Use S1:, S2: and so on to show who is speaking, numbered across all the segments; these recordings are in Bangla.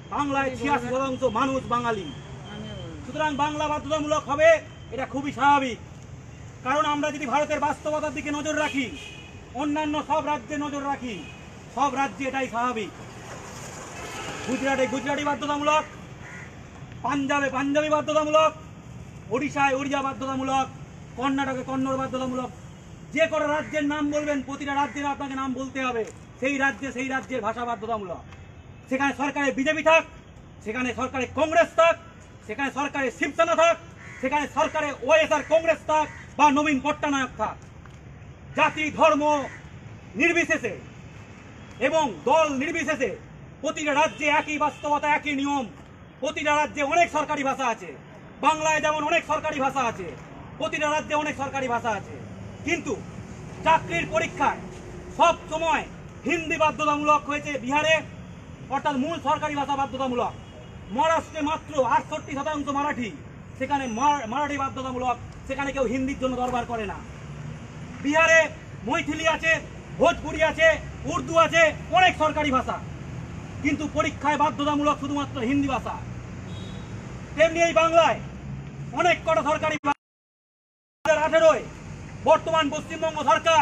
S1: বাংলায় 86% মানুষ বাঙালি। সুতরাং বাংলা বাধ্যতামূলক হবে, এটা খুবই স্বাভাবিক। কারণ আমরা যদি ভারতের বাস্তবতার দিকে নজর রাখি, অন্যান্য সব রাজ্যে নজর রাখি, সব রাজ্যে এটাই স্বাভাবিক। গুজরাটে গুজরাটি বাধ্যতামূলক, পাঞ্জাবে পাঞ্জাবি বাধ্যতামূলক, ওড়িশায় ওড়িয়া বাধ্যতামূলক, কর্ণাটকে কন্নড় বাধ্যতামূলক। যে কোনো রাজ্যের নাম বলবেন, প্রতিটা রাজ্যের আপনাকে নাম বলতে হবে, সেই রাজ্যের ভাষা বাধ্যতামূলক। সেখানে সরকারে বিজেপি থাক, সেখানে সরকারে কংগ্রেস থাক, সেখানে সরকারে শিবসেনা থাক, সেখানে সরকারে ওয়াইএসআর কংগ্রেস থাক বা নবীন পট্টনায়ক থাক, জাতি ধর্ম নির্বিশেষে এবং দল নির্বিশেষে প্রতিটা রাজ্যে একই বাস্তবতা, একই নিয়ম। প্রতিটা রাজ্যে অনেক সরকারি ভাষা আছে, বাংলায় যেমন অনেক সরকারি ভাষা আছে, প্রতিটা রাজ্যে অনেক সরকারি ভাষা আছে। কিন্তু চাকরির পরীক্ষায় সব সময় হিন্দি বাধ্যতামূলক হয়েছে বিহারে, অর্থাৎ মূল সরকারি ভাষা বাধ্যতামূলক। মহারাষ্ট্রে মাত্র 68% মারাঠি, সেখানে মারাঠি বাধ্যতামূলক, সেখানে কেউ হিন্দির জন্য দরবার করে না। বিহারে মৈথিলি আছে, ভোজপুরি আছে, উর্দু আছে, অনেক সরকারি ভাষা, কিন্তু পরীক্ষায় বাধ্যতামূলক শুধুমাত্র হিন্দি ভাষা। তেমনি এই বাংলায় অনেক কটা সরকারি ভাষা 2018 বর্তমান পশ্চিমবঙ্গ সরকার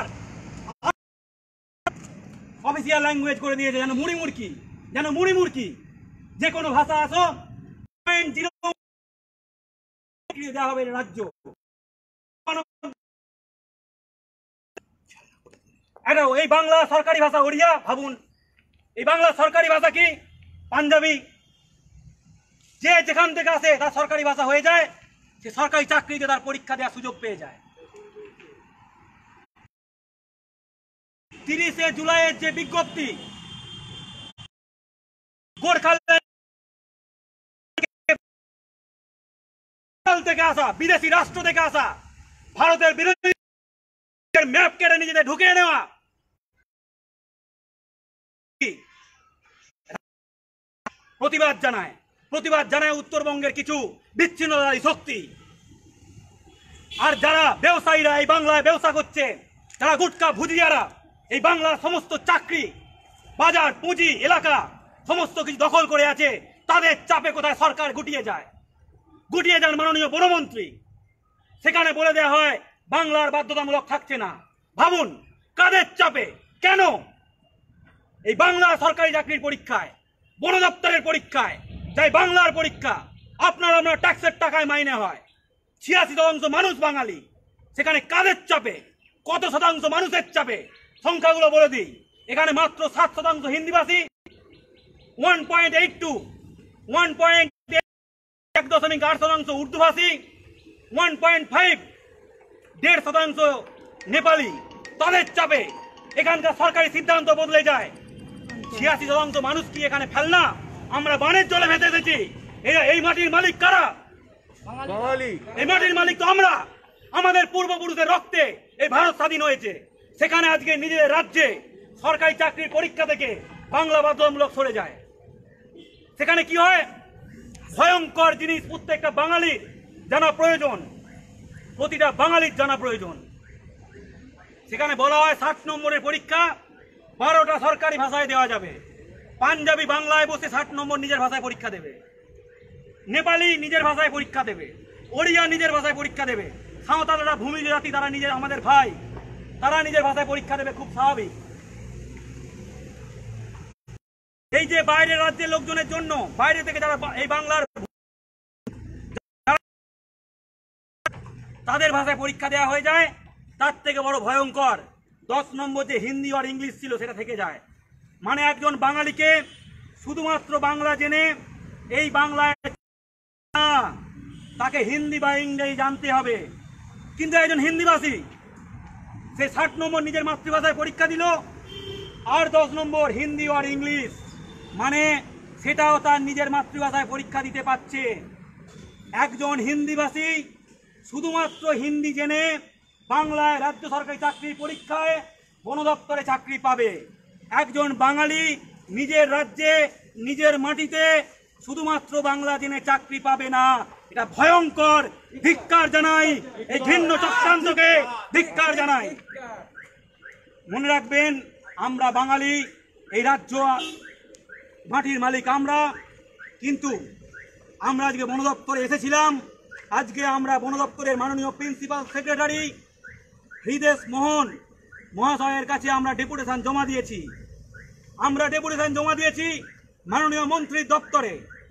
S1: অফিসিয়াল ল্যাঙ্গুয়েজ করে দিয়েছে, যেন মুড়ি যে কোনো ভাষা আসো 0.0 দেওয়া হবে রাজ্য। এই বাংলা সরকারি ভাষা ওড়িয়া, ভাবুন এই বাংলা সরকারি ভাষা কি পাঞ্জাবি। যে যেখান থেকে আসে তার সরকারি ভাষা হয়ে যায়, সে সরকারি চাকরিতে তার পরীক্ষা দেওয়ার সুযোগ পেয়ে যায়। 30 জুলাইয়ের যে বিজ্ঞপ্তি, গোর্খাল্যান্ড থেকে আসা, বিদেশি রাষ্ট্র থেকে আসা, ভারতের বিরোধী ম্যাপ কেটে নিজেদের ঢুকিয়ে নেওয়া, প্রতিবাদ জানায় উত্তরবঙ্গের কিছু বিচ্ছিন্নতাবাদী শক্তি। আর যারা ব্যবসায়ীরা এই বাংলায় ব্যবসা করছে, যারা গুটকা ভুজিয়ারা এই বাংলার সমস্ত চাকরি, বাজার, পুঁজি, এলাকা সমস্ত কিছু দখল করে আছে, তাদের চাপে কোথায় সরকার গুটিয়ে যান মাননীয় বনমন্ত্রী। সেখানে বলে দেওয়া হয় বাংলার বাধ্যতামূলক থাকছে না। ভাবুন কাদের চাপে, কেন? এই বাংলা সরকারি চাকরির পরীক্ষায়, বন দপ্তরের পরীক্ষায়, যাই বাংলার পরীক্ষা, আমরা ট্যাক্সের টাকায় মাইনে হয়। 86% মানুষ বাঙালি, সেখানে কাদের চাপে, কত শতাংশ মানুষের চাপে? সংখ্যাগুলো বলে দিই। এখানে মাত্র 7% হিন্দিভাষী, 1.82 1.8% উর্দুভাষী, 1.5 নেপালি। তাদের চাপে এখানকার সরকারি সিদ্ধান্ত বদলে যায়। 86% মানুষ কি এখানে ফেলনা? আমরা বানের জলে ভেসে এসেছি। এই মাটির মালিক কারা? এই মাটির মালিক তো আমরা। আমাদের পূর্বপুরুষের রক্তে এই ভারত স্বাধীন হয়েছে। সেখানে আজকে নিজেদের রাজ্যে সরকারি চাকরির পরীক্ষা থেকে বাংলা বাধ্যতামূলক সরে যায়। সেখানে কি হয়? ভয়ঙ্কর জিনিস প্রত্যেকটা বাঙালির জানা প্রয়োজন, প্রতিটা বাঙালির জানা প্রয়োজন। সেখানে বলা হয় 60 নম্বরের পরীক্ষা 12টা সরকারি ভাষায় দেওয়া যাবে। পাঞ্জাবি বাংলায় বসে 60 নম্বর নিজের ভাষায় পরীক্ষা দেবে, নেপালি নিজের ভাষায় পরীক্ষা দেবে, ওড়িয়া নিজের ভাষায় পরীক্ষা দেবে, সাঁওতালরা ভূমি জাতি, তারা আমাদের ভাই, তারা নিজের ভাষায় পরীক্ষা দেবে, খুব স্বাভাবিক। এই যে বাইরের রাজ্যের লোকজনের জন্য, বাইরে থেকে যারা এই বাংলার তাদের ভাষায় পরীক্ষা দেওয়া হয়ে যায়, তার থেকে বড় ভয়ঙ্কর 10 নম্বর যে হিন্দি আর ইংলিশ ছিল সেটা থেকে যায়। মানে একজন বাঙালিকে শুধুমাত্র বাংলা জেনে এই বাংলায় তাকে হিন্দি বা ইংরেজি জানতে হবে। কিন্তু একজন হিন্দিভাষী সে 60 নম্বর নিজের মাতৃভাষায় পরীক্ষা দিল, আর 10 নম্বর হিন্দি আর ইংলিশ, মানে সেটাও তার নিজের মাতৃভাষায় পরীক্ষা দিতে পারছে। একজন হিন্দিভাষী শুধুমাত্র হিন্দি জেনে বাংলায় রাজ্য সরকারি চাকরির পরীক্ষায় বন দপ্তরে চাকরি পাবে। একজন বাঙালি নিজের রাজ্যে নিজের মাটিতে শুধুমাত্র বাংলা জেনে চাকরি পাবে না। এটা ভয়ঙ্কর। ধিক্কার জানাই, এই ঘৃণ্য চক্রান্তকে ধিক্কার জানাই। মনে রাখবেন, আমরা বাঙালি, এই রাজ্য মাটির মালিক আমরা। কিন্তু আমরা আজকে বন দপ্তরে এসেছিলাম। আজকে আমরা বন দপ্তরের মাননীয় প্রিন্সিপাল সেক্রেটারি হৃদেশ মোহন মহাশয়ের কাছে আমরা ডেপুটেশন জমা দিয়েছি। মাননীয় মন্ত্রীর দপ্তরে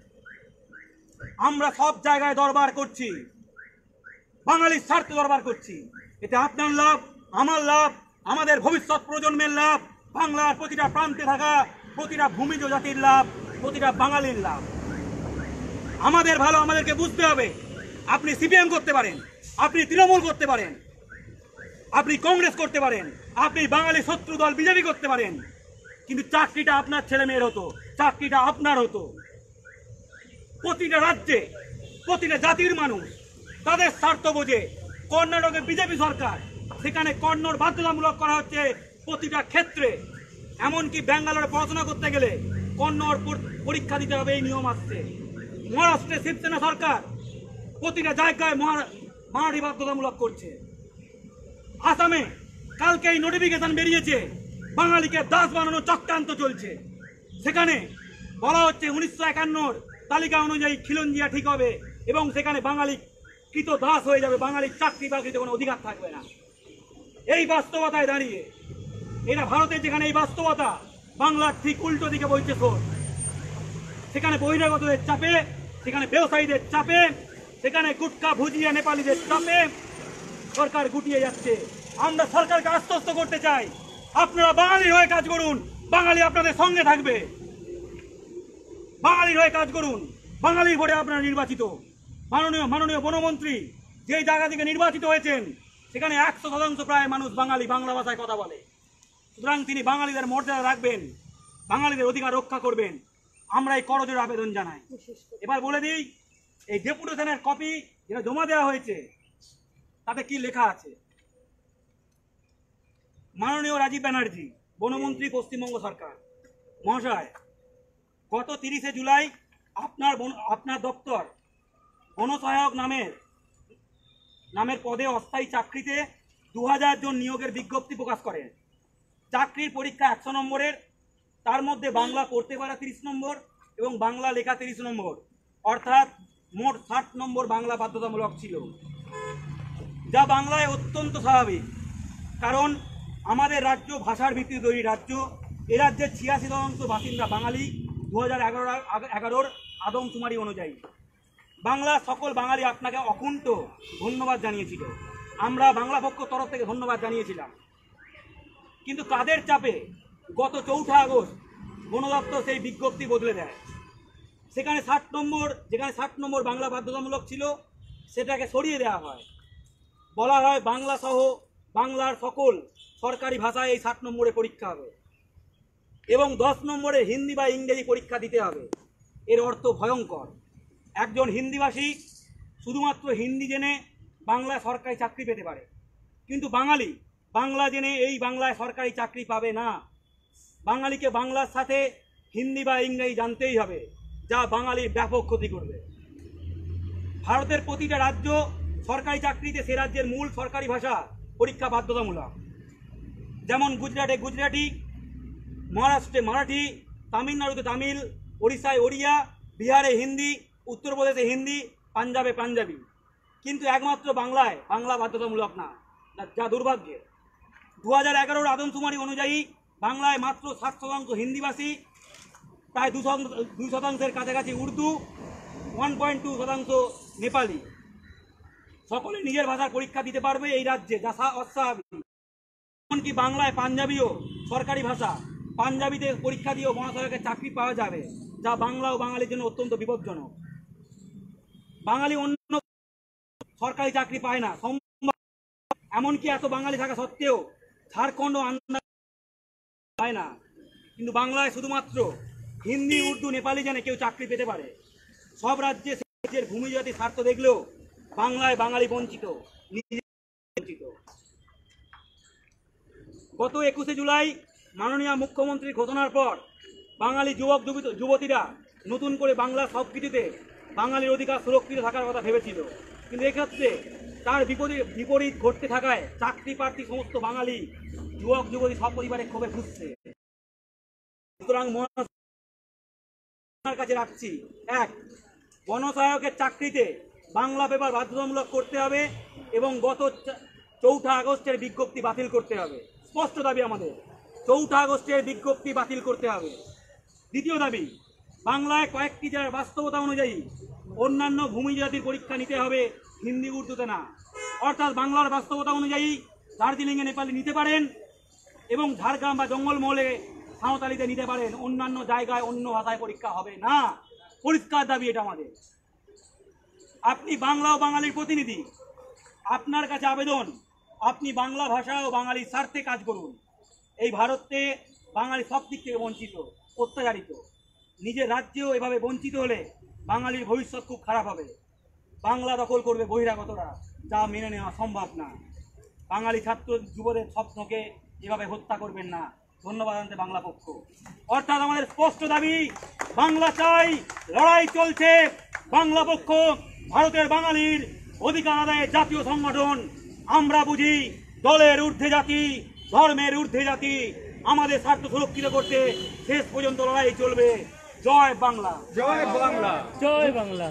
S1: আমরা সব জায়গায় দরবার করছি, বাঙালির স্বার্থে দরবার করছি। এতে আপনার লাভ, আমার লাভ, আমাদের ভবিষ্যৎ প্রজন্মের লাভ, বাংলার প্রতিটা প্রান্তে থাকা প্রতিটা ভূমিজ জাতির লাভ, প্রতিটা বাঙালির লাভ। আমাদের ভালো আমাদেরকে বুঝতে হবে। আপনি সিপিএম করতে পারেন, আপনি তৃণমূল করতে পারেন, আপনি কংগ্রেস করতে পারেন, আপনি বাঙালি শত্রু দল বিজেপি করতে পারেন, কিন্তু চাকরিটা আপনার ছেলে মেয়ের হতো, চাকরিটা আপনার হতো। প্রতিটা রাজ্যে প্রতিটা জাতির মানুষ তাদের স্বার্থ বোঝে। কর্ণাটকে বিজেপি সরকার, সেখানে কন্নড় বাধ্যতামূলক করা হচ্ছে প্রতিটা ক্ষেত্রে। এমনকি ব্যাঙ্গালোরে পড়াশোনা করতে গেলে কন্নড় পরীক্ষা দিতে হবে, এই নিয়ম আসছে। মহারাষ্ট্রে শিবসেনা সরকার প্রতিটা জায়গায় মারাঠি বাধ্যতামূলক করছে। আসামে কালকে এই নোটিফিকেশন বেরিয়েছে, বাঙালিকে দাস বানানোর চক্রান্ত চলছে। সেখানে বলা হচ্ছে 1951 তালিকা অনুযায়ী খিলঞ্জিয়া ঠিক হবে এবং সেখানে বাঙালি কৃত দাস হয়ে যাবে, বাঙালির চাকরি বাকরিতে কোনো অধিকার থাকবে না। এই বাস্তবতায় দাঁড়িয়ে এটা ভারতের যেখানে এই বাস্তবতা, বাংলার ঠিক উল্টো দিকে বইছে স্রোত। সেখানে বহিরাগতদের চাপে, সেখানে ব্যবসায়ীদের চাপে, সেখানে গুটকা ভুজিয়া নেপালিদের চাপে সরকার গুটিয়ে যাচ্ছে। আমরা সরকারকে আশ্বস্ত করতে চাই, আপনারা বাঙালির হয়ে কাজ করুন, বাঙালি আপনাদের সঙ্গে থাকবে। বাঙালির হয়ে কাজ করুন, বাঙালির ভোটে আপনারা নির্বাচিত। মাননীয় বনমন্ত্রী যেই জায়গা থেকে নির্বাচিত হয়েছেন সেখানে 100% প্রায় মানুষ বাঙালি, বাংলা ভাষায় কথা বলে। সুতরাং তিনি বাঙালিদের মর্যাদা রাখবেন, বাঙালিদের অধিকার রক্ষা করবেন। আমরা এই করজোড়ে আবেদন জানাই। এবার বলে দিই, এই ডেপুটেশনের কপি যেটা জমা দেওয়া হয়েছে তাতে কি লেখা আছে। মাননীয় রাজীব ব্যানার্জি, বনমন্ত্রী, পশ্চিমবঙ্গ সরকার মহাশয়, গত 30শে জুলাই আপনার দপ্তর বনসহায়ক নামের পদে অস্থায়ী চাকরিতে 2000 জন নিয়োগের বিজ্ঞপ্তি প্রকাশ করেন। চাকরির পরীক্ষা 100 নম্বরের, তার মধ্যে বাংলা পড়তে পারা 30 নম্বর এবং বাংলা লেখা 30 নম্বর, অর্থাৎ মোট 60 নম্বর বাংলা বাধ্যতামূলক ছিল, যা বাংলায় অত্যন্ত স্বাভাবিক। কারণ আমাদের রাজ্য ভাষার ভিত্তিতে তৈরি রাজ্য। এ রাজ্যের 86% বাসিন্দা বাঙালি 2011 আদমশুমারি অনুযায়ী। বাংলা সকল বাঙালি আপনাকে অকুণ্ঠ ধন্যবাদ জানিয়েছিল, আমরা বাংলা পক্ষ তরফ থেকে ধন্যবাদ জানিয়েছিলাম। কিন্তু কাদের চাপে গত 4 আগস্ট বন দপ্তর সেই বিজ্ঞপ্তি বদলে দেয়। যেখানে 60 নম্বর বাংলা বাধ্যতামূলক ছিল সেটাকে সরিয়ে দেওয়া হয়। বলা হয় বাংলা সহ বাংলার সকল সরকারি ভাষায় এই 60 নম্বরে পরীক্ষা হবে এবং 10 নম্বরে হিন্দি বা ইংরেজি পরীক্ষা দিতে হবে। এর অর্থ ভয়ঙ্কর। একজন হিন্দিভাষী শুধুমাত্র হিন্দি জেনে বাংলায় সরকারি চাকরি পেতে পারে, কিন্তু বাঙালি বাংলা জেনে এই বাংলায় সরকারি চাকরি পাবে না। বাঙালিকে বাংলার সাথে হিন্দি বা ইংরেজি জানতেই হবে, যা বাঙালির ব্যাপক ক্ষতি করবে। ভারতের প্রতিটা রাজ্য সরকারি চাকরিতে সে রাজ্যের মূল সরকারি ভাষা পরীক্ষা বাধ্যতামূলক। যেমন গুজরাটে গুজরাটি, মহারাষ্ট্রে মারাঠি, তামিলনাড়ুতে তামিল, ওড়িশায় ওড়িয়া, বিহারে হিন্দি, উত্তরপ্রদেশে হিন্দি, পাঞ্জাবে পাঞ্জাবি। কিন্তু একমাত্র বাংলায় বাংলা বাধ্যতামূলক না, যা দুর্ভাগ্যের। 2011 আদমশুমারি অনুযায়ী বাংলায় মাত্র 60% হিন্দিভাষী, প্রায় 2% কাছাকাছি উর্দু, 1.2% নেপালি। সকলে নিজের ভাষার পরীক্ষা দিতে পারবে এই রাজ্যে, যা অস্বাভাবিক। এমনকি বাংলায় পাঞ্জাবিও সরকারি ভাষা, পাঞ্জাবিতে পরীক্ষা দিয়েও মহাশয়কে চাকরি পাওয়া যাবে, যা বাংলা ও বাঙালির জন্য অত্যন্ত বিপজ্জনক। বাঙালি অন্য সরকারি চাকরি পায় না, এমনকি এত বাঙালি থাকা সত্ত্বেও ঝাড়খণ্ড পায় না, কিন্তু বাংলায় শুধুমাত্র হিন্দি, উর্দু, নেপালি জানে কেউ চাকরি পেতে পারে। সব রাজ্যের ভূমি জাতির স্বার্থ দেখলেও বাংলায় বাঙালি বঞ্চিত। গত 21শে জুলাই মাননীয় মুখ্যমন্ত্রীর ঘোষণার পর বাঙালি যুবক যুবতীরা নতুন করে বাংলা সব কিছুতে বাঙালির অধিকার সুরক্ষিত থাকার কথা ভেবেছিল, কিন্তু এক্ষেত্রে তার বিপরীত ঘটতে থাকায় চাকরি প্রার্থী সমস্ত বাঙালি যুবক যুবতী সব পরিবারে ক্ষোভে ফুসছে। সুতরাং আপনার কাছে রাখছি। এক, গণসহায়কের চাকরিতে বাংলা পেপার বাধ্যতামূলক করতে হবে এবং গত 4 আগস্টের বিজ্ঞপ্তি বাতিল করতে হবে। স্পষ্ট দাবি আমাদের, 4 আগস্টের বিজ্ঞপ্তি বাতিল করতে হবে। দ্বিতীয় দাবি, বাংলায় কয়েকটি জেলার বাস্তবতা অনুযায়ী অন্যান্য ভূমি জাতির পরীক্ষা নিতে হবে, হিন্দি উর্দুতে না। অর্থাৎ বাংলার বাস্তবতা অনুযায়ী দার্জিলিংয়ে নেপালি নিতে পারেন এবং ঝাড়গ্রাম বা জঙ্গলমহলে সাঁওতালিতে নিতে পারেন, অন্যান্য জায়গায় অন্য ভাষায় পরীক্ষা হবে না। পরিষ্কার দাবি এটা আমাদের। আপনি বাংলা ও বাঙালির প্রতিনিধি, আপনার কাছে আবেদন, আপনি বাংলা ভাষা ও বাঙালির স্বার্থে কাজ করুন। এই ভারতে বাঙালি সব দিক থেকে বঞ্চিত, অত্যাচারিত। নিজের রাজ্যেও এভাবে বঞ্চিত হলে বাঙালির ভবিষ্যৎ খুব খারাপ হবে। বাংলা দখল করবে বহিরাগতরা, যা মেনে নেওয়া সম্ভব না। বাঙালি ছাত্র যুবদের স্বপ্নকে এভাবে হত্যা করবেন না। ধন্যবাদ জানাতে বাংলা পক্ষ। অর্থাৎ আমাদের স্পষ্ট দাবি, বাংলা চাই, লড়াই চলছে। বাংলা পক্ষ ভারতের বাঙালির অধিকার আদায়ের জাতীয় সংগঠন। আমরা বুঝি দলের ঊর্ধ্বে জাতি, ধর্মের ঊর্ধ্বে জাতি। আমাদের স্বার্থ সুরক্ষিত করতে শেষ পর্যন্ত লড়াই চলবে। জয় বাংলা,
S2: জয় বাংলা,
S3: জয় বাংলা।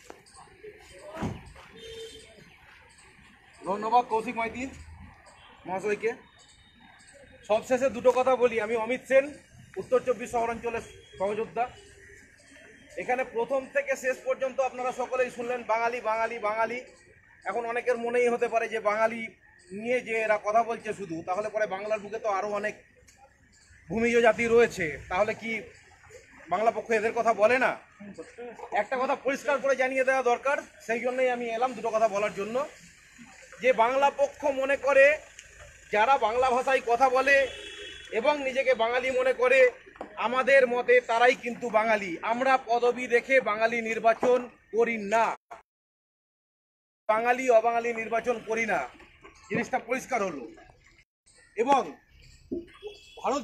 S2: ধন্যবাদ কৌশিক মাইতি মহাশয়কে। সবশেষে দুটো কথা বলি। আমি অমিত সেন, উত্তর 24 শহরাঞ্চলের সহযোদ্ধা। এখানে প্রথম থেকে শেষ পর্যন্ত আপনারা সকলেই শুনলেন বাঙালি বাঙালি বাঙালি। এখন অনেকের মনেই হতে পারে যে বাঙালি নিয়ে যে এরা কথা বলছে শুধু, তাহলে পরে বাংলার বুকে তো আরও অনেক ভূমিজ জাতি রয়েছে, তাহলে কি বাংলা পক্ষ এদের কথা বলে না? একটা কথা পরিষ্কার করে জানিয়ে দেওয়া দরকার, সেই জন্যই আমি এলাম দুটো কথা বলার জন্য। যে বাংলা পক্ষ মনে করে যারা বাংলা ভাষায় কথা বলে এবং নিজেকে বাঙালি মনে করে, আমাদের মতে তারাই কিন্তু বাঙালি। আমরা পদবি দেখে বাঙালি নির্বাচন করি না, বাঙালি অবাঙালি নির্বাচন করি না। জিনিসটা পরিষ্কার হলো। এবং ভারত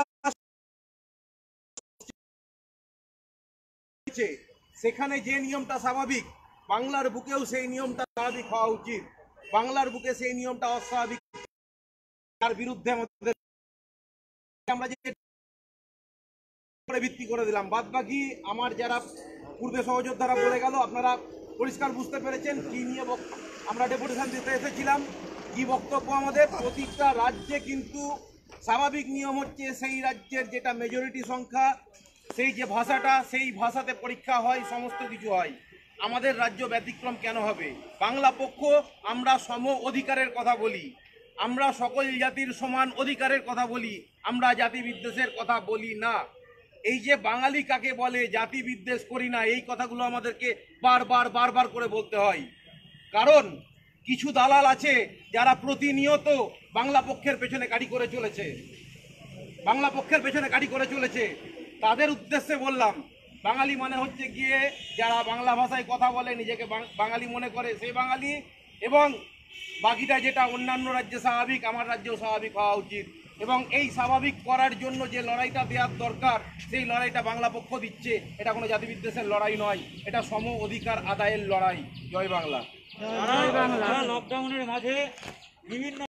S2: যুক্তরাষ্ট্র সেখানে যে নিয়মটা স্বাভাবিক, বাংলার বুকেও সেই নিয়মটা স্বাভাবিক হওয়া উচিত। বাংলার বুকে সেই নিয়মটা অস্বাভাবিক, তার বিরুদ্ধে আমরা যে ভিত্তি করে দিলাম। বাদ বাকি আমার যারা পূর্বে সহযোদ্ধারা বলে গেল, আপনারা পরিষ্কার বুঝতে পেরেছেন কি নিয়ে আমরা ডেপুটেশন দিতে এসেছিলাম, কি বক্তব্য আমাদের। প্রতিটা রাজ্যে কিন্তু স্বাভাবিক নিয়ম হচ্ছে সেই রাজ্যের যেটা মেজরিটি সংখ্যা, সেই যে ভাষাটা, সেই ভাষাতে পরীক্ষা হয়, সমস্ত কিছু হয়। আমাদের রাজ্য ব্যতিক্রম কেন হবে? বাংলা পক্ষ আমরা সম অধিকারের কথা বলি, আমরা সকল জাতির সমান অধিকারের কথা বলি, আমরা জাতি বিদ্বেষের কথা বলি না। এই যে বাঙালি কাকে বলে, জাতি বিদ্বেষ করি না, এই কথাগুলো আমাদেরকে বারবার বারবার করে বলতে হয়। কারণ কিছু দালাল আছে যারা প্রতিনিয়ত বাংলা পক্ষের পেছনে কাঠি করে চলেছে, বাংলা পক্ষের পেছনে কাঠি করে চলেছে। তাদের উদ্দেশ্যে বললাম, বাঙালি মানে হচ্ছে গিয়ে যারা বাংলা ভাষায় কথা বলে, নিজেকে বাঙালি মনে করে, সেই বাঙালি। এবং বাকিটা যেটা অন্যান্য রাজ্যে স্বাভাবিক, আমার রাজ্যেও স্বাভাবিক হওয়া উচিত। এবং এই স্বাভাবিক করার জন্য যে লড়াইটা দেওয়ার দরকার, সেই লড়াইটা বাংলা পক্ষ দিচ্ছে। এটা কোনো জাতিবিদ্বেষের লড়াই নয়, এটা সম অধিকার আদায়ের লড়াই। জয় বাংলা।
S1: লকডাউনের মাঝে বিভিন্ন